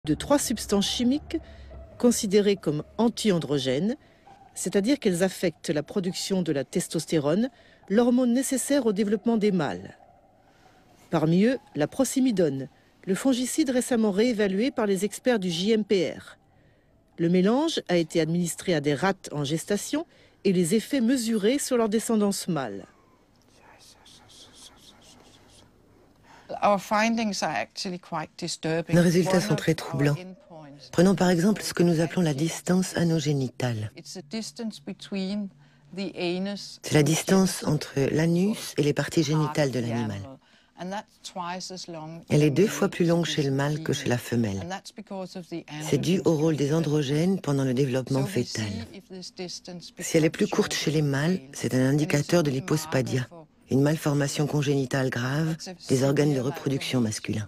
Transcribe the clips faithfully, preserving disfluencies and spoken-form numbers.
de trois substances chimiques considérées comme anti-androgènes, c'est-à-dire qu'elles affectent la production de la testostérone, l'hormone nécessaire au développement des mâles. Parmi eux, la procimidone, le fongicide récemment réévalué par les experts du J M P R. Le mélange a été administré à des rats en gestation et les effets mesurés sur leur descendance mâle. Nos résultats sont très troublants. Prenons par exemple ce que nous appelons la distance anogénitale. C'est la distance entre l'anus et les parties génitales de l'animal. Elle est deux fois plus longue chez le mâle que chez la femelle. C'est dû au rôle des androgènes pendant le développement fœtal. Si elle est plus courte chez les mâles, c'est un indicateur de l'hypospadia, une malformation congénitale grave des organes de reproduction masculins.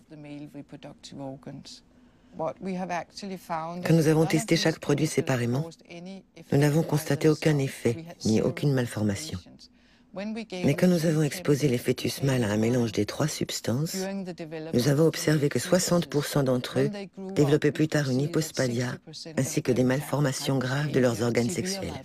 Quand nous avons testé chaque produit séparément, nous n'avons constaté aucun effet, ni aucune malformation. Mais quand nous avons exposé les fœtus mâles à un mélange des trois substances, nous avons observé que soixante pour cent d'entre eux développaient plus tard une hypospadia, ainsi que des malformations graves de leurs organes sexuels.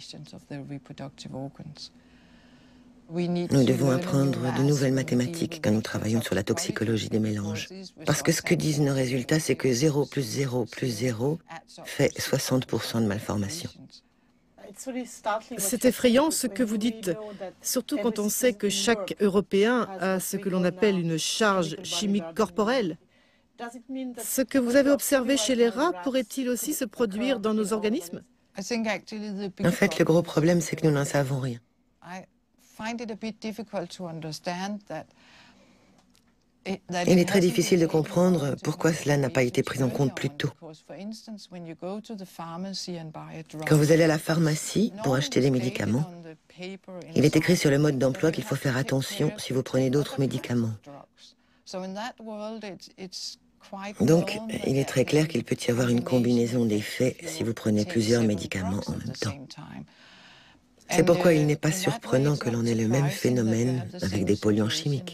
Nous devons apprendre de nouvelles mathématiques quand nous travaillons sur la toxicologie des mélanges. Parce que ce que disent nos résultats, c'est que zéro plus zéro plus zéro fait soixante pour cent de malformations. C'est effrayant ce que vous dites, surtout quand on sait que chaque Européen a ce que l'on appelle une charge chimique corporelle. Ce que vous avez observé chez les rats pourrait-il aussi se produire dans nos organismes? En fait, le gros problème, c'est que nous n'en savons rien. Il est très difficile de comprendre pourquoi cela n'a pas été pris en compte plus tôt. Quand vous allez à la pharmacie pour acheter des médicaments, il est écrit sur le mode d'emploi qu'il faut faire attention si vous prenez d'autres médicaments. Donc, il est très clair qu'il peut y avoir une combinaison d'effets si vous prenez plusieurs médicaments en même temps. C'est pourquoi il n'est pas surprenant que l'on ait le même phénomène avec des polluants chimiques.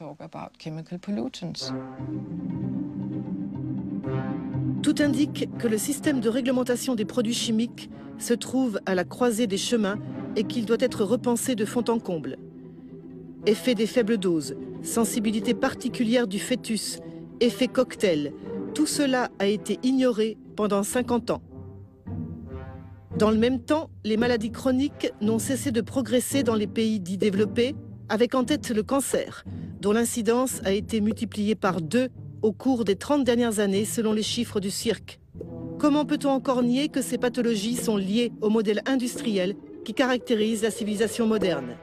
Tout indique que le système de réglementation des produits chimiques se trouve à la croisée des chemins et qu'il doit être repensé de fond en comble. Effet des faibles doses, sensibilité particulière du fœtus, effet cocktail, tout cela a été ignoré pendant cinquante ans. Dans le même temps, les maladies chroniques n'ont cessé de progresser dans les pays dits développés, avec en tête le cancer, dont l'incidence a été multipliée par deux au cours des trente dernières années selon les chiffres du C I R C. Comment peut-on encore nier que ces pathologies sont liées au modèle industriel qui caractérise la civilisation moderne?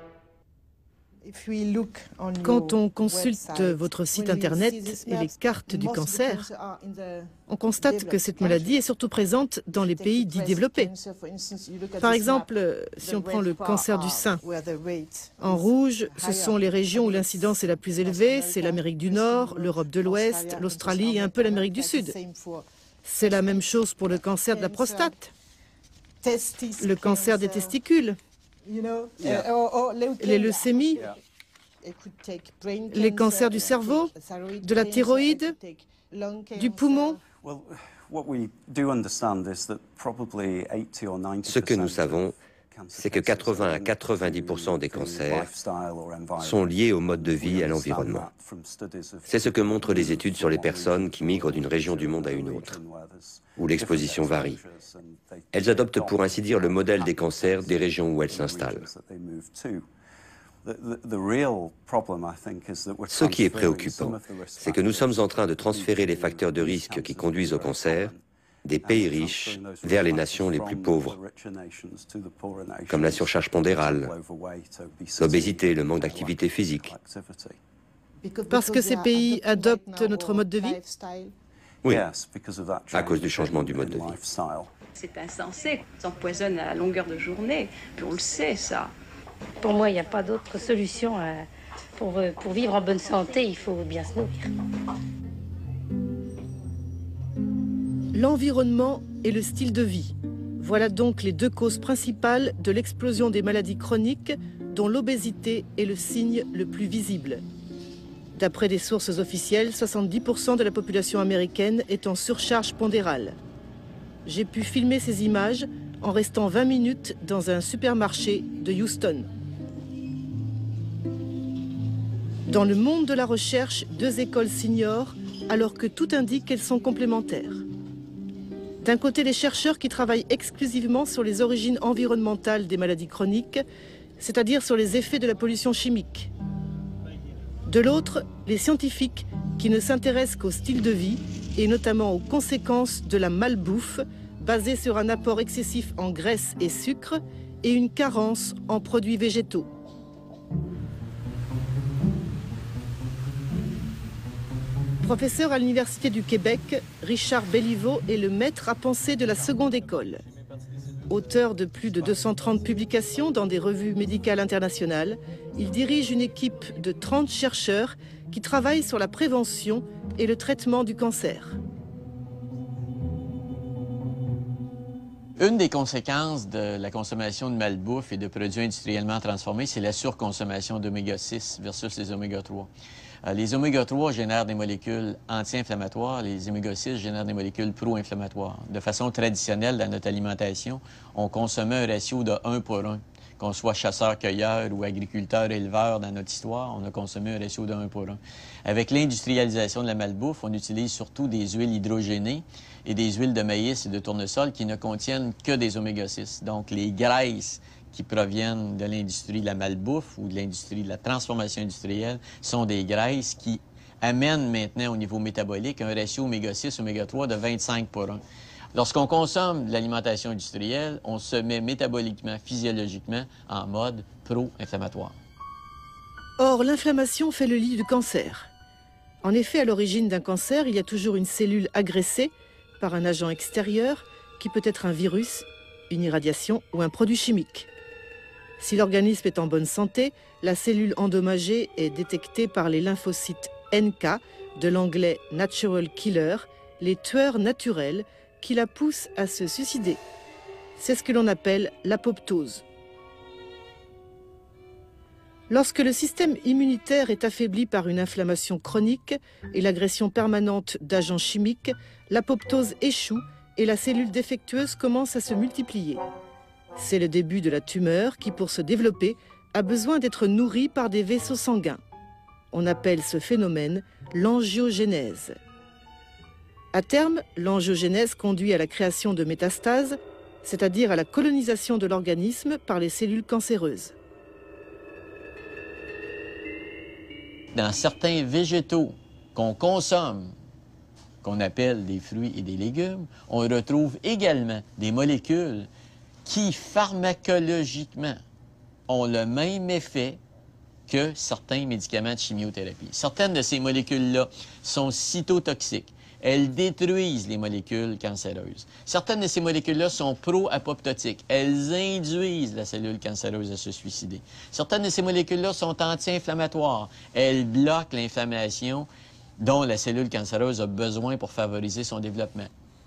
Quand on consulte votre site internet et les cartes du cancer, on constate que cette maladie est surtout présente dans les pays dits développés. Par exemple, si on prend le cancer du sein, en rouge, ce sont les régions où l'incidence est la plus élevée, c'est l'Amérique du Nord, l'Europe de l'Ouest, l'Australie et un peu l'Amérique du Sud. C'est la même chose pour le cancer de la prostate, le cancer des testicules, les leucémies, les cancers du cerveau, de la thyroïde, du poumon. Ce que nous savons, c'est que quatre-vingts à quatre-vingt-dix pour cent des cancers sont liés au mode de vie et à l'environnement. C'est ce que montrent les études sur les personnes qui migrent d'une région du monde à une autre, où l'exposition varie. Elles adoptent pour ainsi dire le modèle des cancers des régions où elles s'installent. Ce qui est préoccupant, c'est que nous sommes en train de transférer les facteurs de risque qui conduisent au cancer des pays riches vers les nations les plus pauvres, comme la surcharge pondérale, l'obésité, le manque d'activité physique. Parce que ces pays adoptent notre mode de vie? Oui, à cause du changement du mode de vie. C'est insensé, on s'empoisonne à longueur de journée, puis on le sait ça. Pour moi, il n'y a pas d'autre solution. Pour, pour vivre en bonne santé, il faut bien se nourrir. L'environnement et le style de vie. Voilà donc les deux causes principales de l'explosion des maladies chroniques, dont l'obésité est le signe le plus visible. D'après des sources officielles, soixante-dix pour cent de la population américaine est en surcharge pondérale. J'ai pu filmer ces images en restant vingt minutes dans un supermarché de Houston. Dans le monde de la recherche, deux écoles s'ignorent alors que tout indique qu'elles sont complémentaires. D'un côté, les chercheurs qui travaillent exclusivement sur les origines environnementales des maladies chroniques, c'est-à-dire sur les effets de la pollution chimique. De l'autre, les scientifiques qui ne s'intéressent qu'au style de vie et notamment aux conséquences de la malbouffe basée sur un apport excessif en graisse et sucre et une carence en produits végétaux. Professeur à l'Université du Québec, Richard Béliveau est le maître à penser de la seconde école. Auteur de plus de deux cent trente publications dans des revues médicales internationales, il dirige une équipe de trente chercheurs qui travaillent sur la prévention et le traitement du cancer. Une des conséquences de la consommation de malbouffe et de produits industriellement transformés, c'est la surconsommation d'oméga six versus les oméga trois. Euh, les oméga trois génèrent des molécules anti-inflammatoires, les oméga six génèrent des molécules pro-inflammatoires. De façon traditionnelle, dans notre alimentation, on consommait un ratio de un pour un. Qu'on soit chasseur-cueilleur ou agriculteur-éleveur dans notre histoire, on a consommé un ratio de un pour un. Avec l'industrialisation de la malbouffe, on utilise surtout des huiles hydrogénées et des huiles de maïs et de tournesol qui ne contiennent que des oméga six. Donc, les graisses qui proviennent de l'industrie de la malbouffe ou de l'industrie de la transformation industrielle sont des graisses qui amènent maintenant au niveau métabolique un ratio oméga six, oméga trois de vingt-cinq pour un. Lorsqu'on consomme de l'alimentation industrielle, on se met métaboliquement, physiologiquement en mode pro-inflammatoire. Or, l'inflammation fait le lit du cancer. En effet, à l'origine d'un cancer, il y a toujours une cellule agressée par un agent extérieur qui peut être un virus, une irradiation ou un produit chimique. Si l'organisme est en bonne santé, la cellule endommagée est détectée par les lymphocytes N K, de l'anglais Natural Killer, les tueurs naturels, qui la poussent à se suicider. C'est ce que l'on appelle l'apoptose. Lorsque le système immunitaire est affaibli par une inflammation chronique et l'agression permanente d'agents chimiques, l'apoptose échoue et la cellule défectueuse commence à se multiplier. C'est le début de la tumeur qui, pour se développer, a besoin d'être nourrie par des vaisseaux sanguins. On appelle ce phénomène l'angiogénèse. À terme, l'angiogénèse conduit à la création de métastases, c'est-à-dire à la colonisation de l'organisme par les cellules cancéreuses. Dans certains végétaux qu'on consomme, qu'on appelle des fruits et des légumes, on retrouve également des molécules qui, pharmacologiquement, ont le même effet que certains médicaments de chimiothérapie. Certaines de ces molécules-là sont cytotoxiques. Elles détruisent les molécules cancéreuses. Certaines de ces molécules-là sont pro-apoptotiques. Elles induisent la cellule cancéreuse à se suicider. Certaines de ces molécules-là sont anti-inflammatoires. Elles bloquent l'inflammation dont la cellule cancéreuse a besoin pour favoriser son développement.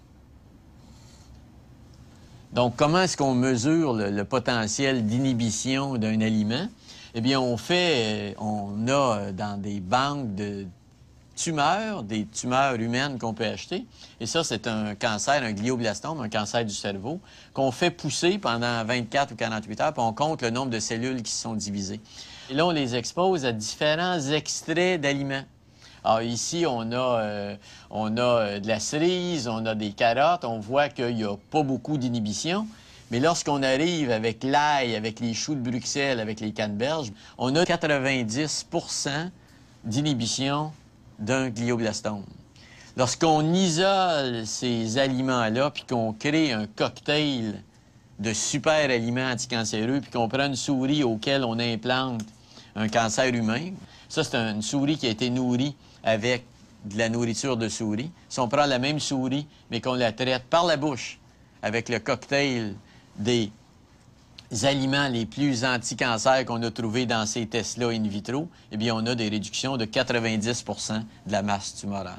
Donc, comment est-ce qu'on mesure le, le potentiel d'inhibition d'un aliment? Eh bien, on fait, on a dans des banques de tumeurs, des tumeurs humaines qu'on peut acheter. Et ça, c'est un cancer, un glioblastome, un cancer du cerveau, qu'on fait pousser pendant vingt-quatre ou quarante-huit heures, puis on compte le nombre de cellules qui se sont divisées. Et là, on les expose à différents extraits d'aliments. Alors ici, on a, euh, on a de la cerise, on a des carottes, on voit qu'il n'y a pas beaucoup d'inhibition. Mais lorsqu'on arrive avec l'ail, avec les choux de Bruxelles, avec les canneberges, on a quatre-vingt-dix pour cent d'inhibition d'un glioblastome. Lorsqu'on isole ces aliments-là, puis qu'on crée un cocktail de super aliments anticancéreux, puis qu'on prend une souris auquel on implante un cancer humain, ça, c'est une souris qui a été nourrie avec de la nourriture de souris. Si on prend la même souris, mais qu'on la traite par la bouche avec le cocktail des aliments les plus anti-cancer qu'on a trouvés dans ces tests-là in vitro, eh bien, on a des réductions de quatre-vingt-dix pour cent de la masse tumorale.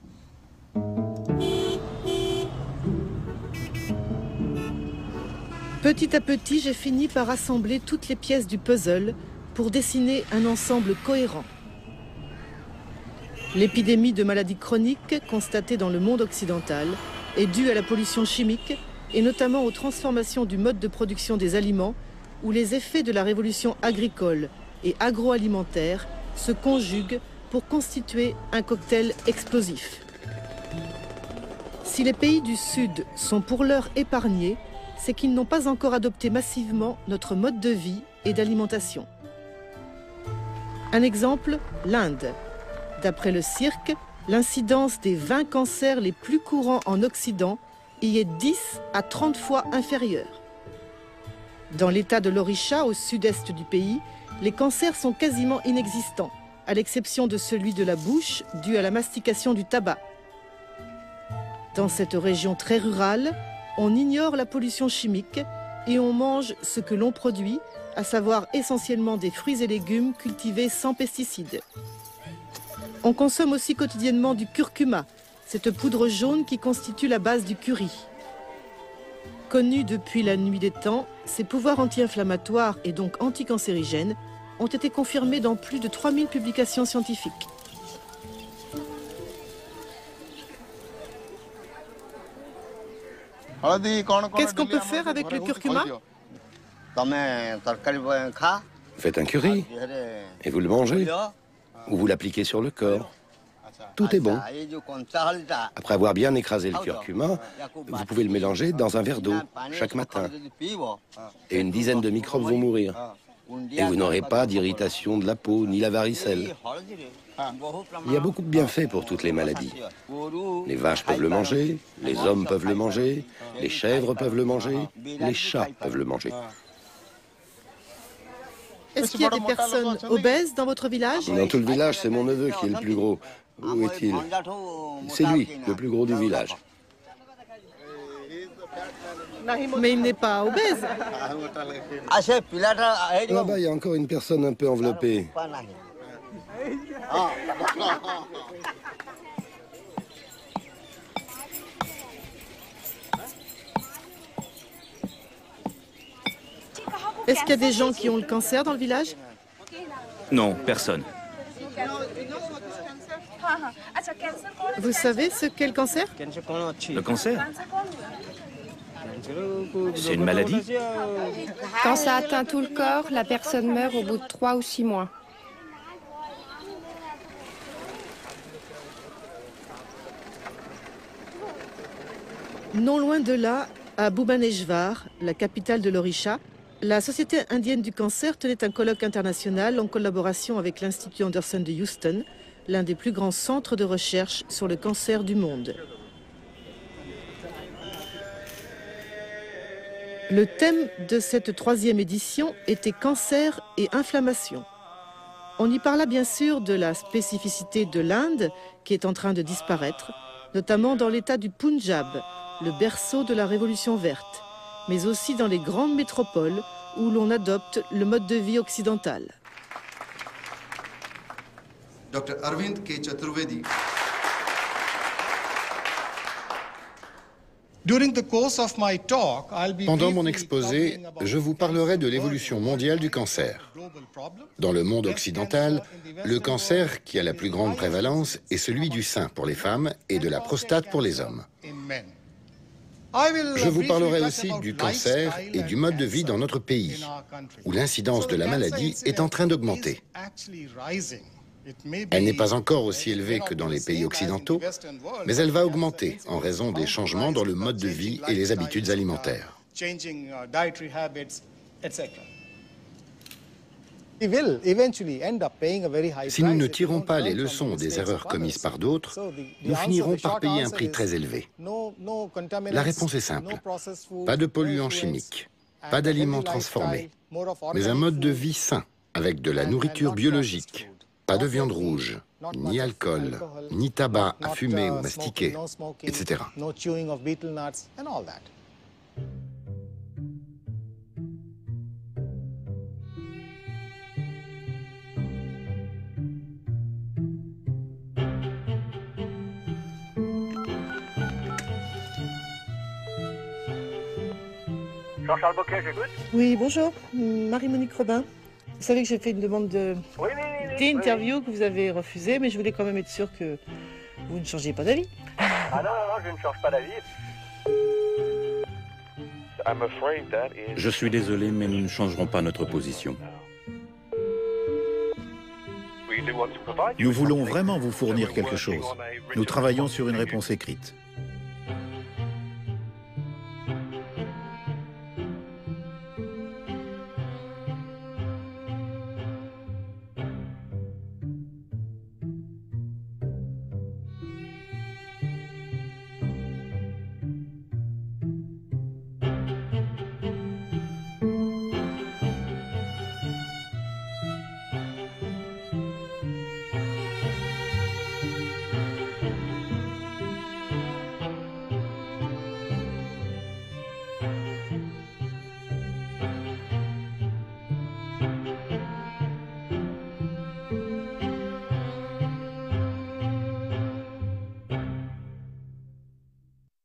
Petit à petit, j'ai fini par assembler toutes les pièces du puzzle pour dessiner un ensemble cohérent. L'épidémie de maladies chroniques constatée dans le monde occidental est due à la pollution chimique et notamment aux transformations du mode de production des aliments où les effets de la révolution agricole et agroalimentaire se conjuguent pour constituer un cocktail explosif. Si les pays du Sud sont pour l'heure épargnés, c'est qu'ils n'ont pas encore adopté massivement notre mode de vie et d'alimentation. Un exemple, l'Inde. D'après le C I R C, l'incidence des vingt cancers les plus courants en Occident y est dix à trente fois inférieure. Dans l'état de l'Orisha, au sud-est du pays, les cancers sont quasiment inexistants, à l'exception de celui de la bouche dû à la mastication du tabac. Dans cette région très rurale, on ignore la pollution chimique et on mange ce que l'on produit, à savoir essentiellement des fruits et légumes cultivés sans pesticides. On consomme aussi quotidiennement du curcuma, cette poudre jaune qui constitue la base du curry. Connus depuis la nuit des temps, ses pouvoirs anti-inflammatoires et donc anticancérigènes ont été confirmés dans plus de trois mille publications scientifiques. Qu'est-ce qu'on peut faire avec le curcuma? Faites un curry et vous le mangez ou vous l'appliquez sur le corps. Tout est bon. Après avoir bien écrasé le curcuma, vous pouvez le mélanger dans un verre d'eau chaque matin. Et une dizaine de microbes vont mourir. Et vous n'aurez pas d'irritation de la peau ni la varicelle. Il y a beaucoup de bienfaits pour toutes les maladies. Les vaches peuvent le manger, les hommes peuvent le manger, les chèvres peuvent le manger, les chats peuvent le manger. Est-ce qu'il y a des personnes obèses dans votre village? Dans tout le village, c'est mon neveu qui est le plus gros. Où est-il? C'est lui, le plus gros du village. Mais il n'est pas obèse. Là-bas, il y a encore une personne un peu enveloppée. Est-ce qu'il y a des gens qui ont le cancer dans le village? Non, personne. Vous savez ce qu'est le cancer? Le cancer? C'est une maladie? Quand ça atteint tout le corps, la personne meurt au bout de trois ou six mois. Non loin de là, à Bhubaneswar, la capitale de l'Orisha, la Société indienne du cancer tenait un colloque international en collaboration avec l'Institut Anderson de Houston, l'un des plus grands centres de recherche sur le cancer du monde. Le thème de cette troisième édition était cancer et inflammation. On y parla bien sûr de la spécificité de l'Inde qui est en train de disparaître, notamment dans l'état du Punjab, le berceau de la Révolution verte, mais aussi dans les grandes métropoles où l'on adopte le mode de vie occidental. docteur Arvind K. Chaturvedi. Pendant mon exposé, je vous parlerai de l'évolution mondiale du cancer. Dans le monde occidental, le cancer qui a la plus grande prévalence est celui du sein pour les femmes et de la prostate pour les hommes. Je vous parlerai aussi du cancer et du mode de vie dans notre pays, où l'incidence de la maladie est en train d'augmenter. Elle n'est pas encore aussi élevée que dans les pays occidentaux, mais elle va augmenter en raison des changements dans le mode de vie et les habitudes alimentaires. Si nous ne tirons pas les leçons des erreurs commises par d'autres, nous finirons par payer un prix très élevé. La réponse est simple. Pas de polluants chimiques, pas d'aliments transformés, mais un mode de vie sain, avec de la nourriture biologique. Pas de viande rouge, ni alcool, ni tabac à fumer ou mastiquer, et cetera. Jean-Charles Bocquet, j'écoute. Oui, bonjour, Marie-Monique Robin. Vous savez que j'ai fait une demande de, oui, oui, oui, C'était une interview que vous avez refusée, mais je voulais quand même être sûr que vous ne changez pas d'avis. Ah non, non, non, je ne change pas d'avis. Je suis désolé, mais nous ne changerons pas notre position. Nous voulons vraiment vous fournir quelque chose. Nous travaillons sur une réponse écrite.